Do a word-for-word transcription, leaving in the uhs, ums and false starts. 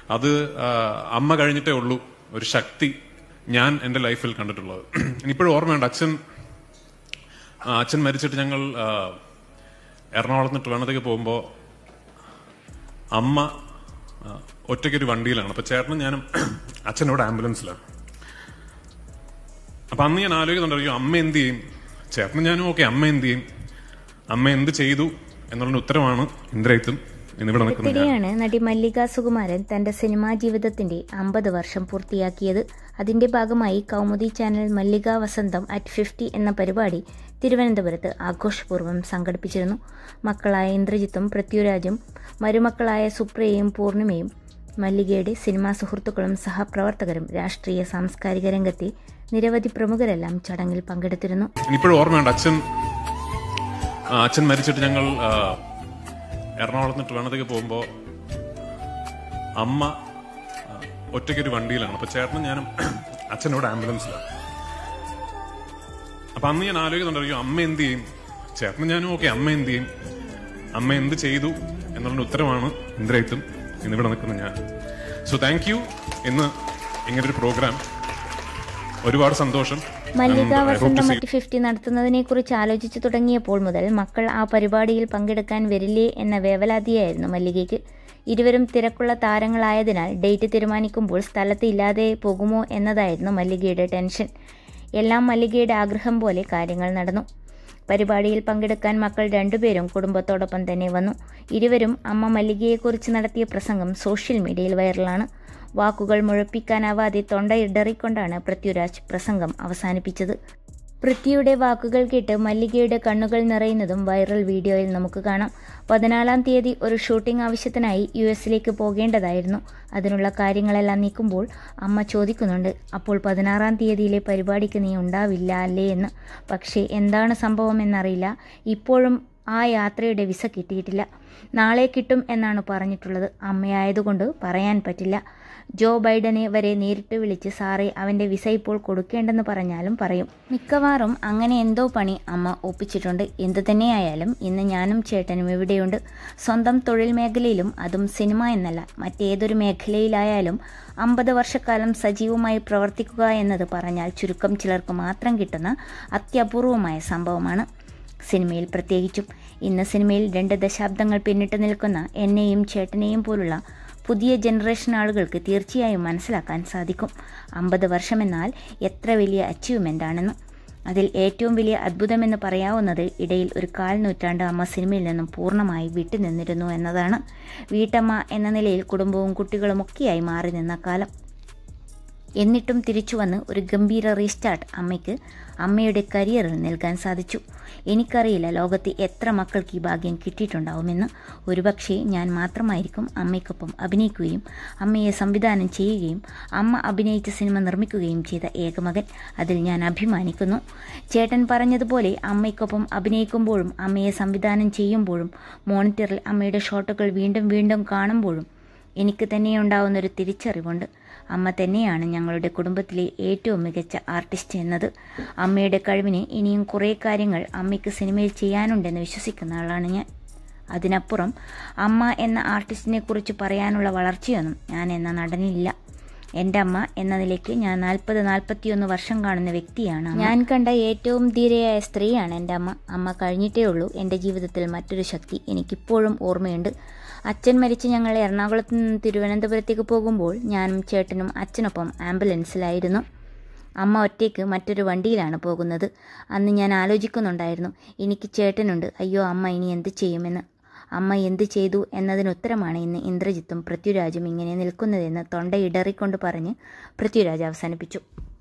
അത് അമ്മ കഴിഞ്ഞിട്ടേ ഉള്ളൂ ഒരു ശക്തി ഞാൻ എൻ്റെ ലൈഫിൽ കണ്ടിട്ടുള്ളത്. ഇനിയിപ്പോഴും ഓർമ്മയുണ്ട്, അച്ഛൻ അച്ഛൻ മരിച്ചിട്ട് ഞങ്ങൾ എറണാകുളത്ത് നിന്ന് ട്രിവാൻഡ്രത്തേക്ക് പോകുമ്പോൾ അമ്മ ഒറ്റയ്ക്കൊരു വണ്ടിയിലാണ്. അപ്പൊ ചേട്ടനും ഞാനും അച്ഛനോട് ആംബുലൻസിലാണ്. അപ്പൊ അന്ന് ഞാൻ ആലോചിക്കുന്നുണ്ടായിരിക്കും, അമ്മ എന്ത് ചെയ്യും? ചേട്ടനും ഞാനും ഓക്കെ, അമ്മ എന്ത് ചെയ്യും, അമ്മ എന്ത് ചെയ്തു എന്നുള്ള ഉത്തരമാണ് ഇന്ദ്രജിത്തും എന്നിവിടെ നിൽക്കുന്നതാണ്. നടി മല്ലിക സുകുമാരൻ തന്റെ സിനിമാ ജീവിതത്തിന്റെ അമ്പത് വർഷം പൂർത്തിയാക്കിയത്. അതിന്റെ ഭാഗമായി കൗമുദി ചാനൽ മല്ലിക വസന്തം അറ്റ് ഫിഫ്റ്റി എന്ന പരിപാടി തിരുവനന്തപുരത്ത് ആഘോഷപൂർവ്വം സംഘടിപ്പിച്ചിരുന്നു. മക്കളായ ഇന്ദ്രജിത്തും പൃഥ്വിരാജും മരുമക്കളായ സുപ്രിയയും പൂർണിമയും മല്ലികയുടെ സിനിമാ സുഹൃത്തുക്കളും സഹപ്രവർത്തകരും രാഷ്ട്രീയ സാംസ്കാരിക രംഗത്തെ നിരവധി പ്രമുഖരെല്ലാം ചടങ്ങിൽ പങ്കെടുത്തിരുന്നു. ഇപ്പോഴും ഓർമ്മയുണ്ട്, അച്ഛൻ അച്ഛൻ മരിച്ചിട്ട് ഞങ്ങൾ എറണാകുളത്ത് നിന്ന് ട്രിവാൻഡ്രത്തേക്ക് പോകുമ്പോൾ അമ്മ ഒറ്റയ്ക്കൊരു വണ്ടിയിലാണ്. അപ്പൊ ചേട്ടനും ഞാനും അച്ഛനോട് ആംബുലൻസിലാണ്. അപ്പൊ അന്ന് ഞാൻ ആലോചിക്കുന്നുണ്ടായിരിക്കും, അമ്മ എന്ത് ചെയ്യും? ചേട്ടനും ഞാനും ഓക്കെ, അമ്മ എന്ത് ചെയ്യും, അമ്മ എന്ത് ചെയ്തു എന്നുള്ള ഉത്തരമാണ് ഇന്ദ്രജിത്തും എന്നിവിടെ നിൽക്കുന്ന ഞാൻ. So thank you. ഇന്ന് ഇങ്ങനൊരു പ്രോഗ്രാം, ഒരുപാട് സന്തോഷം. മല്ലിക വസന്തം അറ്റ് ഫിഫ്റ്റി നടത്തുന്നതിനെ കുറിച്ച് ആലോചിച്ചു തുടങ്ങിയപ്പോൾ മുതൽ മക്കൾ ആ പരിപാടിയിൽ പങ്കെടുക്കാൻ വരില്ലേ എന്ന വേവലാതിയായിരുന്നു മല്ലികയ്ക്ക്. ഇരുവരും തിരക്കുള്ള താരങ്ങളായതിനാൽ ഡേറ്റ് തീരുമാനിക്കുമ്പോൾ സ്ഥലത്ത് ഇല്ലാതെ പോകുമോ എന്നതായിരുന്നു മല്ലികയുടെ ടെൻഷൻ. എല്ലാം മല്ലികയുടെ ആഗ്രഹം പോലെ കാര്യങ്ങൾ നടന്നു. പരിപാടിയിൽ പങ്കെടുക്കാൻ മക്കൾ രണ്ടുപേരും കുടുംബത്തോടൊപ്പം തന്നെ വന്നു. ഇരുവരും അമ്മ മല്ലികയെക്കുറിച്ച് നടത്തിയ പ്രസംഗം സോഷ്യൽ മീഡിയയിൽ വൈറലാണ്. വാക്കുകൾ മുഴപ്പിക്കാനാവാതെ തൊണ്ടയിടറിക്കൊണ്ടാണ് പൃഥ്വിരാജ് പ്രസംഗം അവസാനിപ്പിച്ചത്. പൃഥ്വിയുടെ വാക്കുകൾ കേട്ട് മല്ലികയുടെ കണ്ണുകൾ നിറയുന്നതും വൈറൽ വീഡിയോയിൽ നമുക്ക് കാണാം. പതിനാലാം തീയതി ഒരു ഷൂട്ടിംഗ് ആവശ്യത്തിനായി യു എസിലേക്ക് പോകേണ്ടതായിരുന്നു. അതിനുള്ള കാര്യങ്ങളെല്ലാം നീക്കുമ്പോൾ അമ്മ ചോദിക്കുന്നുണ്ട്, അപ്പോൾ പതിനാറാം തീയതിയിലെ പരിപാടിക്ക് നീ ഉണ്ടാവില്ല അല്ലേ എന്ന്. പക്ഷേ എന്താണ് സംഭവം എന്നറിയില്ല. ഇപ്പോഴും ആ യാത്രയുടെ വിസ കിട്ടിയിട്ടില്ല. നാളെ കിട്ടും എന്നാണ് പറഞ്ഞിട്ടുള്ളത്. അമ്മയായതുകൊണ്ട് പറയാൻ പറ്റില്ല. ജോ ബൈഡനെ വരെ നേരിട്ട് വിളിച്ച് സാറേ അവൻ്റെ വിസ ഇപ്പോൾ കൊടുക്കേണ്ടെന്ന് പറഞ്ഞാലും പറയും. മിക്കവാറും അങ്ങനെ എന്തോ പണി അമ്മ ഒപ്പിച്ചിട്ടുണ്ട്. എന്തു തന്നെയായാലും ഇന്ന് ഞാനും ചേട്ടനും ഇവിടെയുണ്ട്. സ്വന്തം തൊഴിൽ മേഖലയിലും, അതും സിനിമ എന്നല്ല മറ്റേതൊരു മേഖലയിലായാലും അമ്പത് വർഷക്കാലം സജീവമായി പ്രവർത്തിക്കുക എന്നത് പറഞ്ഞാൽ ചുരുക്കം ചിലർക്ക് മാത്രം കിട്ടുന്ന അത്യപൂർവമായ സംഭവമാണ്. സിനിമയിൽ പ്രത്യേകിച്ചും. ഇന്ന് സിനിമയിൽ രണ്ട് ദശാബ്ദങ്ങൾ പിന്നിട്ട് നിൽക്കുന്ന എന്നെയും ചേട്ടനെയും പോലുള്ള പുതിയ ജനറേഷൻ ആളുകൾക്ക് തീർച്ചയായും മനസ്സിലാക്കാൻ സാധിക്കും അമ്പത് വർഷമെന്നാൽ എത്ര വലിയ അച്ചീവ്മെൻ്റ് ആണെന്ന്. അതിൽ ഏറ്റവും വലിയ അത്ഭുതമെന്ന് പറയാവുന്നത് ഇടയിൽ ഒരു കാൽ നൂറ്റാണ്ട് അമ്മ സിനിമയിൽ നിന്നും പൂർണ്ണമായി വിട്ടുനിന്നിരുന്നു എന്നതാണ്. വീട്ടമ്മ എന്ന നിലയിൽ കുടുംബവും കുട്ടികളുമൊക്കെയായി മാറി നിന്ന കാലം. എന്നിട്ടും തിരിച്ചു വന്ന് ഒരു ഗംഭീര റീസ്റ്റാർട്ട് അമ്മയ്ക്ക് അമ്മയുടെ കരിയറിൽ നൽകാൻ സാധിച്ചു. എനിക്കറിയില്ല ലോകത്ത് എത്ര മക്കൾക്ക് ഈ ഭാഗ്യം കിട്ടിയിട്ടുണ്ടാവുമെന്ന്. ഒരുപക്ഷെ ഞാൻ മാത്രമായിരിക്കും അമ്മയ്ക്കൊപ്പം അഭിനയിക്കുകയും അമ്മയെ സംവിധാനം ചെയ്യുകയും അമ്മ അഭിനയിച്ച സിനിമ നിർമ്മിക്കുകയും ചെയ്ത ഏകമകൻ. അതിൽ ഞാൻ അഭിമാനിക്കുന്നു. ചേട്ടൻ പറഞ്ഞതുപോലെ അമ്മയ്ക്കൊപ്പം അഭിനയിക്കുമ്പോഴും അമ്മയെ സംവിധാനം ചെയ്യുമ്പോഴും മോണിറ്ററിൽ അമ്മയുടെ ഷോട്ടുകൾ വീണ്ടും വീണ്ടും കാണുമ്പോഴും എനിക്ക് തന്നെയുണ്ടാവുന്നൊരു തിരിച്ചറിവുണ്ട്. അമ്മ തന്നെയാണ് ഞങ്ങളുടെ കുടുംബത്തിലെ ഏറ്റവും മികച്ച ആർട്ടിസ്റ്റ് എന്നത്. അമ്മയുടെ കഴിവിന് ഇനിയും കുറേ കാര്യങ്ങൾ അമ്മയ്ക്ക് സിനിമയിൽ ചെയ്യാനുണ്ടെന്ന് വിശ്വസിക്കുന്ന ആളാണ് ഞാൻ. അതിനപ്പുറം അമ്മ എന്ന ആർട്ടിസ്റ്റിനെ കുറിച്ച് പറയാനുള്ള വളർച്ചയൊന്നും ഞാൻ എന്ന നടനില്ല. എൻ്റെ അമ്മ എന്ന നിലയ്ക്ക് ഞാൻ നാൽപ്പത് നാൽപ്പത്തിയൊന്ന് വർഷം കാണുന്ന വ്യക്തിയാണ്. ഞാൻ കണ്ട ഏറ്റവും ധീരയായ സ്ത്രീയാണ് എൻ്റെ അമ്മ. അമ്മ കഴിഞ്ഞിട്ടേ ഉള്ളൂ എൻ്റെ ജീവിതത്തിൽ മറ്റൊരു ശക്തി. എനിക്കിപ്പോഴും ഓർമ്മയുണ്ട്. അച്ഛൻ മരിച്ച് ഞങ്ങൾ എറണാകുളത്ത് നിന്ന് തിരുവനന്തപുരത്തേക്ക് പോകുമ്പോൾ ഞാനും ചേട്ടനും അച്ഛനൊപ്പം ആംബുലൻസിലായിരുന്നു. അമ്മ ഒറ്റയ്ക്ക് മറ്റൊരു വണ്ടിയിലാണ് പോകുന്നത്. അന്ന് ഞാൻ ആലോചിക്കുന്നുണ്ടായിരുന്നു, എനിക്ക് ചേട്ടനുണ്ട്, അയ്യോ അമ്മ ഇനി എന്ത് ചെയ്യുമെന്ന്. അമ്മ എന്ത് ചെയ്തു എന്നതിനുത്തരമാണ് ഇന്ന് ഇന്ദ്രജിത്തും പൃഥ്വിരാജും ഇങ്ങനെ നിൽക്കുന്നതെന്ന് തൊണ്ടയിടറിക്കൊണ്ട് പറഞ്ഞ് പൃഥ്വിരാജ് അവസാനിപ്പിച്ചു.